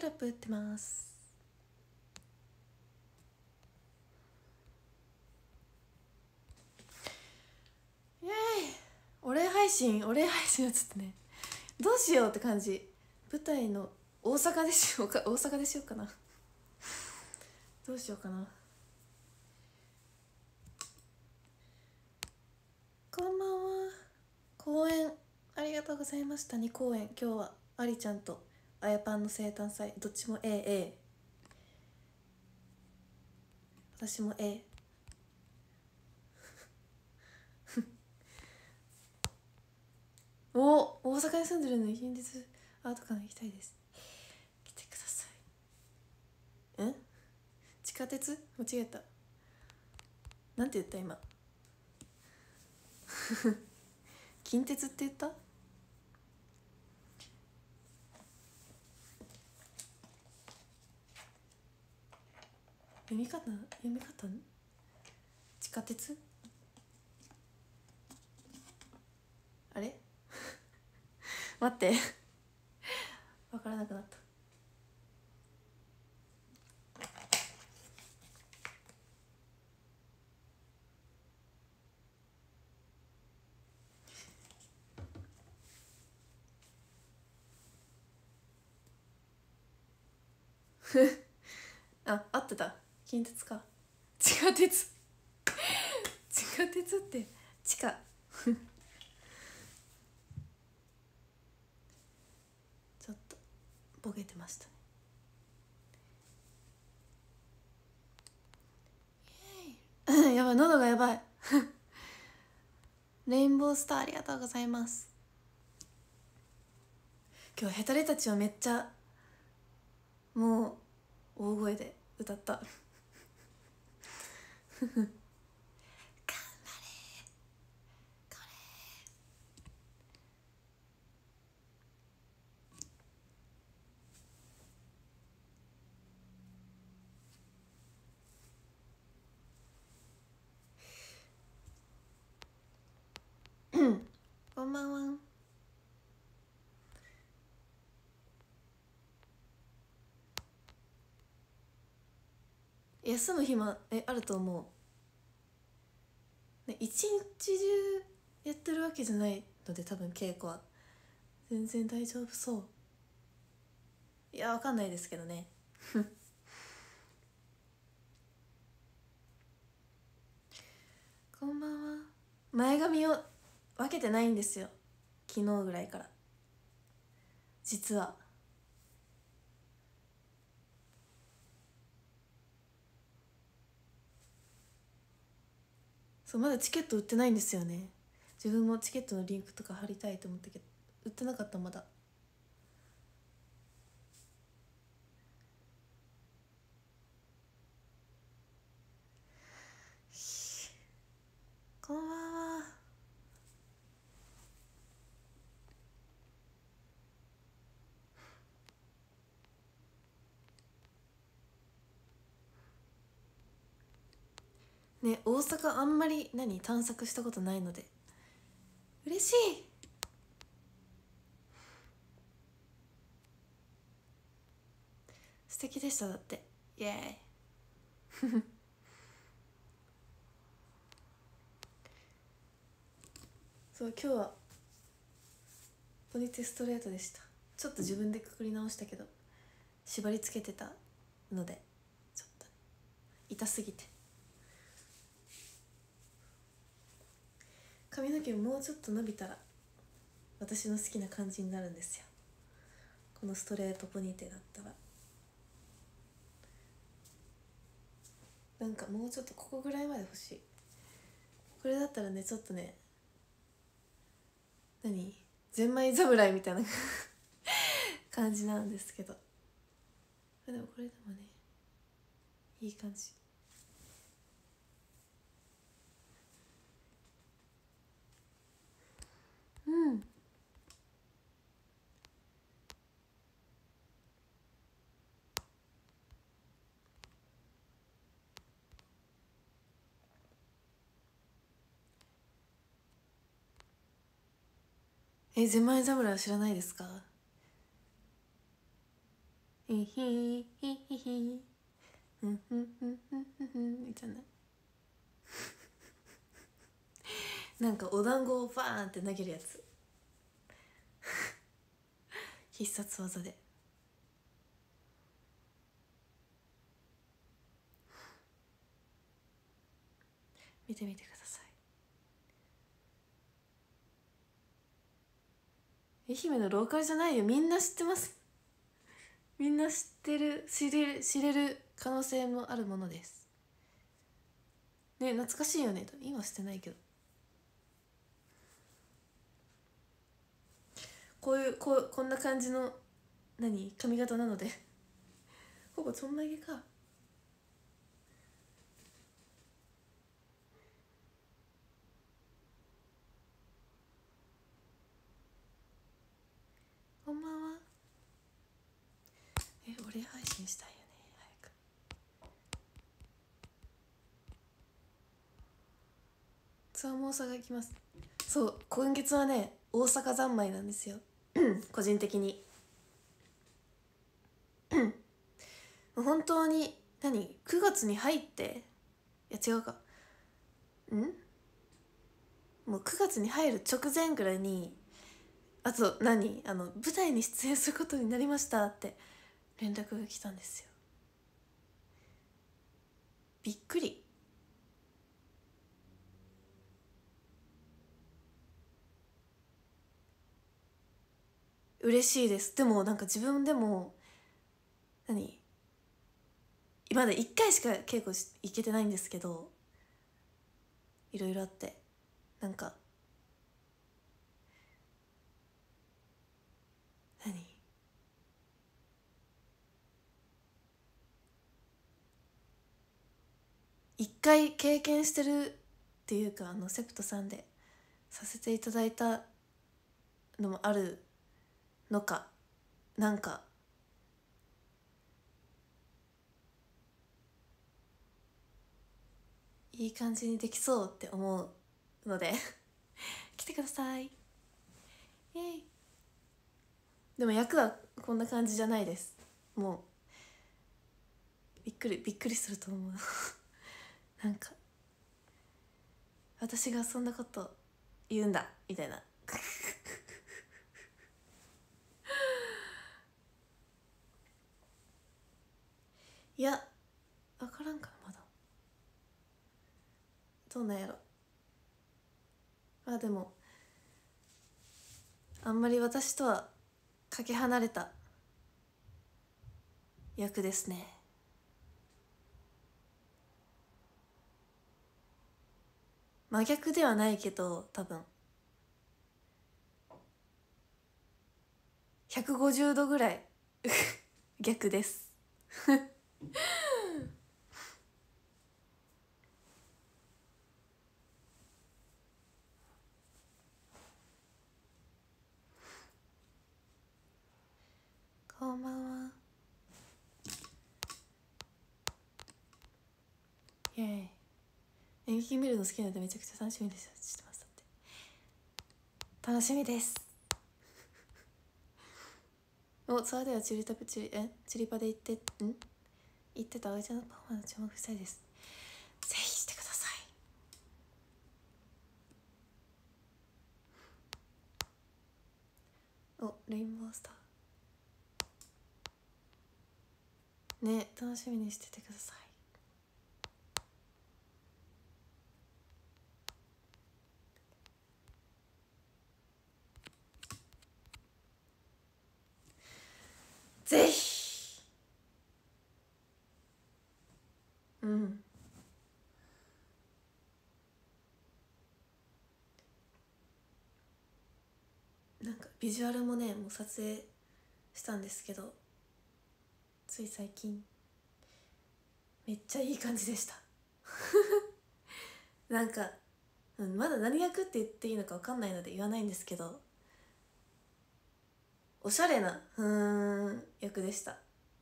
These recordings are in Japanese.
ラップ打ってます。イエーイ。お礼配信はちょっとね、どうしようって感じ。舞台の大阪でしようかなどうしようかな。こんばんは。公演ありがとうございました。2公演、今日はありちゃんとあやパンの生誕祭、どっちも AA、 私も A。 お、大阪に住んでるのに近日アート館行きたいです。来てください。地下鉄間違えた。なんて言った今近鉄って言った。読み方地下鉄あれ待って分からなくなったあ、合ってた。近鉄か。地下鉄地下鉄って地下ちょっとボケてましたね。やばい、喉がやばいレインボースターありがとうございます。今日ヘタレたちはめっちゃもう大声で歌った頑張れこれこんばんは。休む暇あると思う、ね、一日中やってるわけじゃないので、多分稽古は全然大丈夫そう。いや、わかんないですけどねこんばんは。前髪を分けてないんですよ、昨日ぐらいから実は。そう、まだチケット売ってないんですよね。自分もチケットのリンクとか貼りたいと思ったけど売ってなかった。まだこんばんは。ね、大阪あんまり探索したことないので嬉しい。素敵でした。だってイエーイそう今日はポニテストレートでした。ちょっと自分でくくり直したけど縛り付けてたのでちょっと痛すぎて。髪の毛もうちょっと伸びたら私の好きな感じになるんですよ。このストレートポニーテだったらなんかもうちょっとここぐらいまで欲しい。これだったらね、ちょっとね、ゼンマイ侍みたいな感じなんですけど、でもこれでもねいい感じ。うん。ゼンマイ侍は知らないですか？ ヒヒヒヒヒふんふんふんふんふんふんみたいななんかお団子をバーンって投げるやつ必殺技で見てみてください。愛媛のローカルじゃないよ、みんな知ってます。みんな知ってる、知れる可能性もあるものですね。懐かしいよね。今してないけど、こんな感じの髪型なのでほぼちょんまげか。こんばんは。俺配信したいよね、早く。ツアーも大阪行きます。そう、今月はね大阪三昧なんですよ個人的に本当に9月に入って、いや違うか、もう9月に入る直前ぐらいに、あと舞台に出演することになりましたって連絡が来たんですよ。びっくり。嬉しいです。でも自分でもまだ1回しか稽古行けてないんですけど、いろいろあって一回経験してるっていうか、セプトさんでさせていただいたのもあるのか、いい感じにできそうって思うので来てください。イエイ。でも役はこんな感じじゃないです。もうびっくりすると思う私がそんなこと言うんだみたいないや分からんかな、まだどうなんやろ。まあでもあんまり私とはかけ離れた役ですね。真逆ではないけど多分150度ぐらい逆ですこんばんは。イエーイ。演劇見るの好きなのでめちゃくちゃ楽しみですしてます。って楽しみです。お、ツアーではチリパで行ってた葵ちゃんのパフォーマンス注目したいです。ぜひしてください。お、レインボースターね、楽しみにしててください。ぜひ。ビジュアルもねもう撮影したんですけど、つい最近めっちゃいい感じでしたまだ何役って言っていいのか分かんないので言わないんですけど、おしゃれな役でした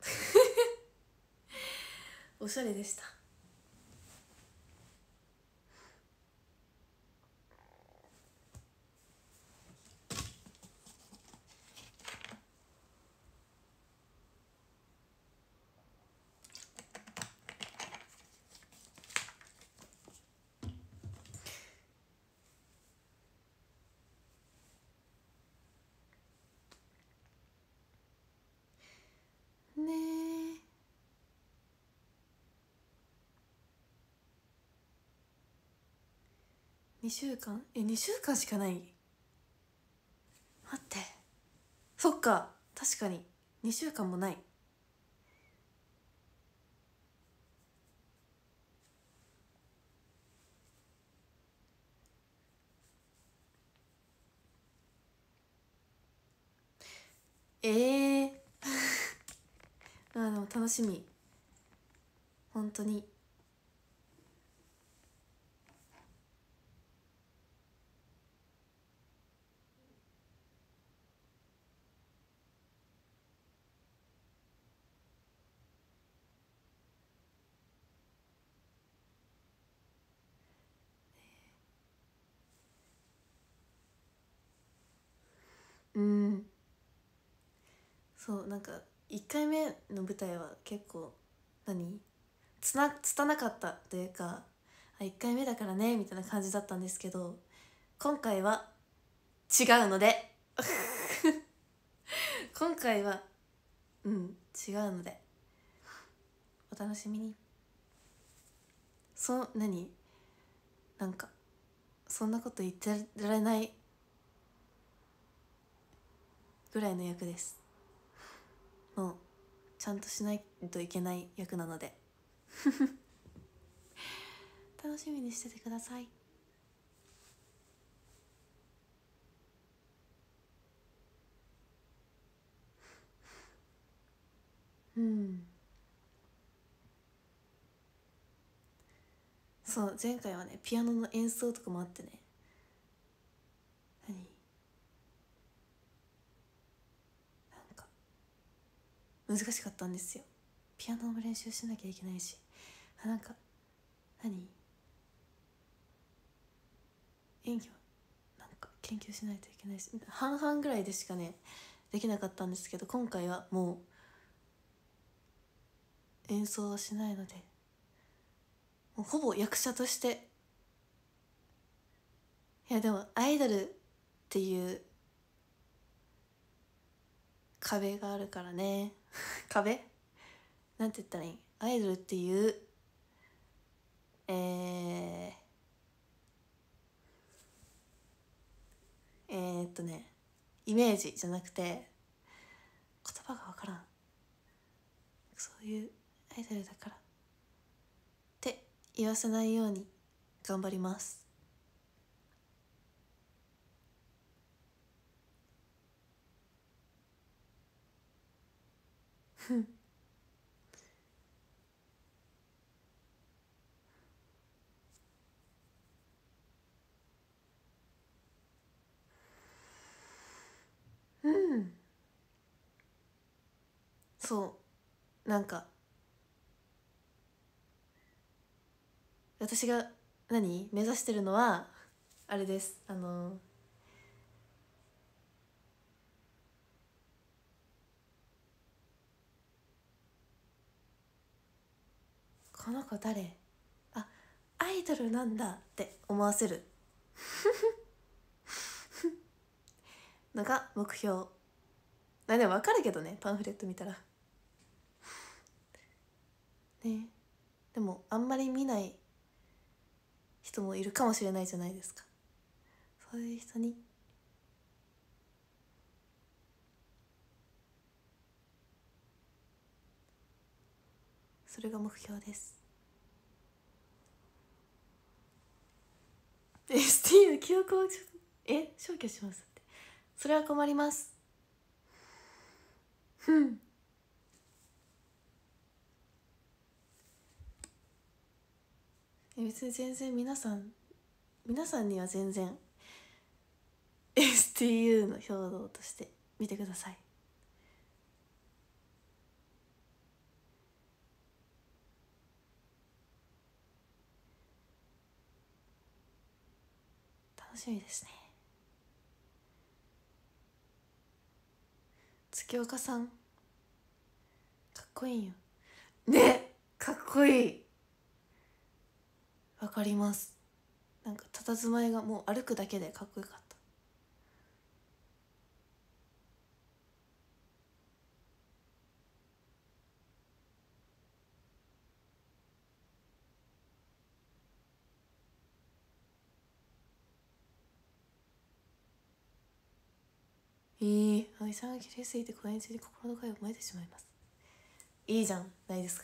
おしゃれでした。 2週間2週間しかない。待って、そっか、確かに2週間もない。あでも楽しみ、本当に。そう、なんか1回目の舞台は結構拙かったというか、1回目だからねみたいな感じだったんですけど、今回は違うので今回は違うのでお楽しみに。なんかそんなこと言ってられないぐらいの役です。もうちゃんとしないといけない役なので楽しみにしててください。そう前回はねピアノの演奏とかもあってね、なんか難しかったんですよ。ピアノも練習しなきゃいけないし、なんか演技はなんか研究しないといけないし、半々ぐらいでしかねできなかったんですけど、今回はもう演奏はしないので、もうほぼ役者として。いやでもアイドルっていう壁があるからね壁なんて言ったらいい、アイドルっていうイメージじゃなくて、言葉が分からん、そういうアイドルだからって言わせないように頑張りますそうなんか私が目指してるのはあれです。この子誰、あ、アイドルなんだって思わせるのが目標。でも分かるけどね、パンフレット見たらね。でもあんまり見ない人もいるかもしれないじゃないですか。そういう人にそれが目標です。ST の記憶を消去しますって、それは困ります。別に全然皆さんには全然 STU の兵道として見てください。楽しみですね。月岡さんかっこいいよね、かっこいい。わかります。なんか佇まいがもう歩くだけでかっこよかった。 葵さんが綺麗すぎてこれについて心の声を燃えてしまいます。いいじゃんないですか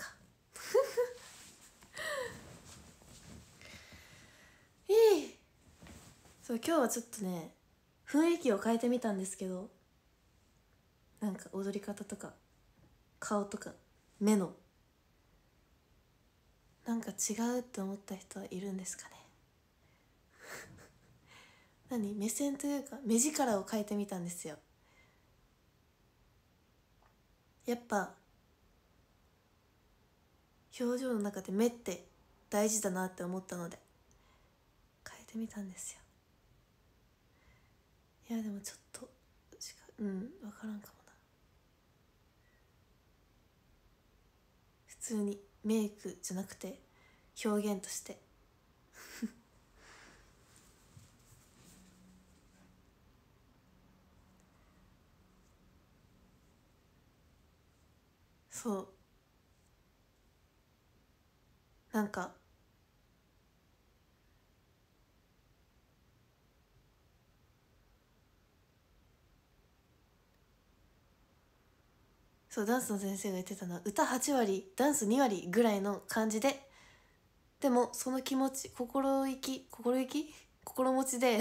そう今日はちょっとね雰囲気を変えてみたんですけど、なんか踊り方とか顔とか目のなんか違うって思った人はいるんですかね何目線というか目力を変えてみたんですよ。やっぱ表情の中で目って大事だなって思ったので変えてみたんですよ。いやでもちょっと分からんかもな。普通にメイクじゃなくて表現としてそうなんかそうダンスの先生が言ってたのは歌8割ダンス2割ぐらいの感じで、でもその気持ち心持ちで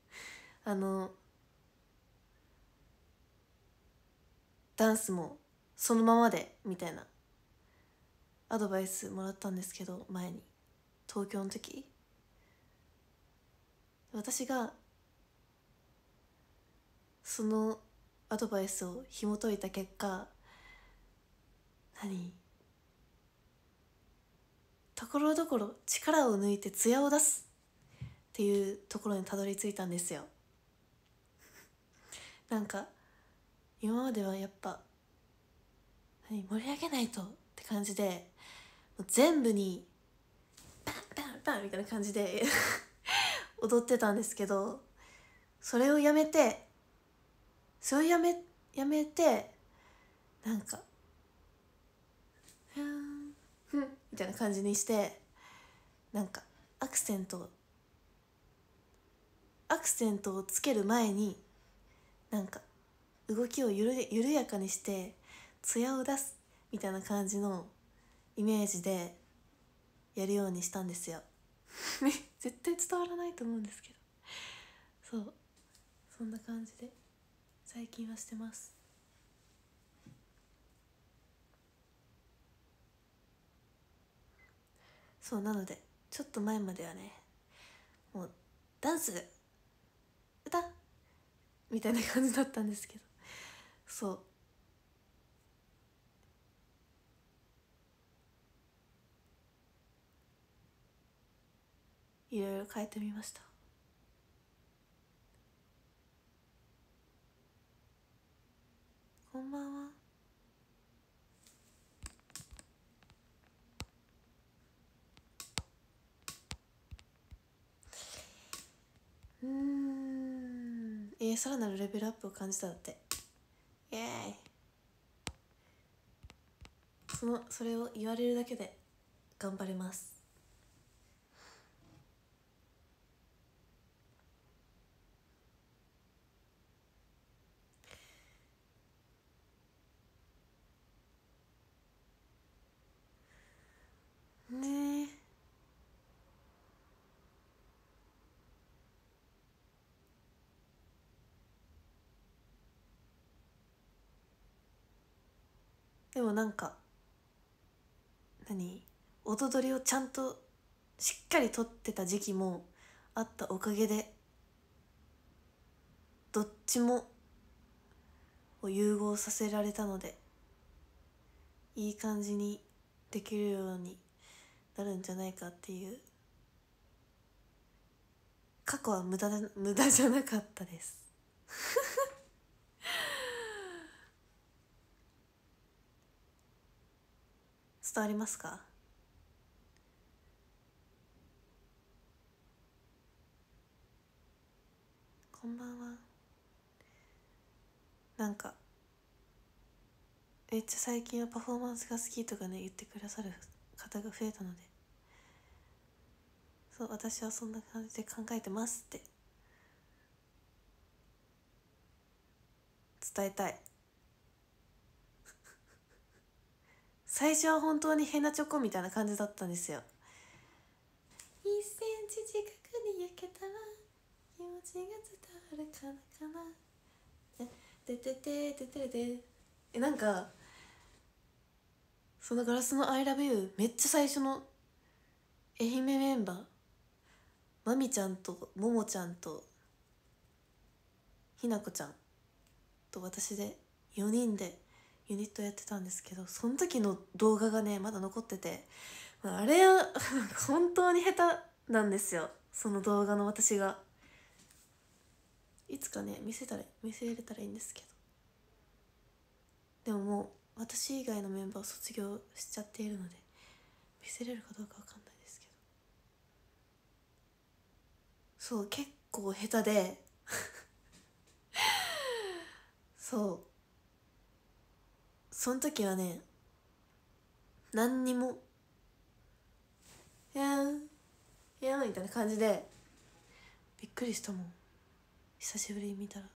ダンスもそのままでみたいなアドバイスもらったんですけど、前に東京の時私がそのアドバイスを紐解いた結果、ところどころ力を抜いて艶を出すっていうところにたどり着いたんですよ。なんか今まではやっぱ盛り上げないとって感じでもう全部にバンバンバンみたいな感じで踊ってたんですけど、それをやめてなんかふんふんみたいな感じにして、なんかアクセントをつける前になんか動きを緩やかにして艶を出すみたいな感じのイメージでやるようにしたんですよ絶対伝わらないと思うんですけど、そうそんな感じで最近はしてます。そうなのでちょっと前まではねもうダンス歌みたいな感じだったんですけど、そういろいろ変えてみました。こんばんは。さらなるレベルアップを感じただって。イエーイ。それを言われるだけで頑張れます。ねえでもなんか踊りをちゃんとしっかりとってた時期もあったおかげでどっちもを融合させられたのでいい感じにできるようになるんじゃないかっていう。過去は無駄じゃなかったです伝わりますか？こんばんは。なんかめっちゃ最近はパフォーマンスが好きとかね言ってくださる方が増えたので、そう私はそんな感じで考えてますって。 伝えたい。最初は本当にヘナチョコみたいな感じだったんですよ。1センチ近くに焼けたら気持ちが伝わるかなでてててててなんかそのガラスの I love you めっちゃ最初の愛媛メンバーまみちゃんとももちゃんとひなこちゃんと私で4人でユニットやってたんですけど、その時の動画がねまだ残ってて、あれは本当に下手なんですよ。その動画の私がいつかね見せれたらいいんですけど、でももう私以外のメンバー卒業しちゃっているので見せれるかどうかわかんないですけど、そう結構下手でその時はね何にも「やんやん」みたいな感じでびっくりしたもん。久しぶりに見たら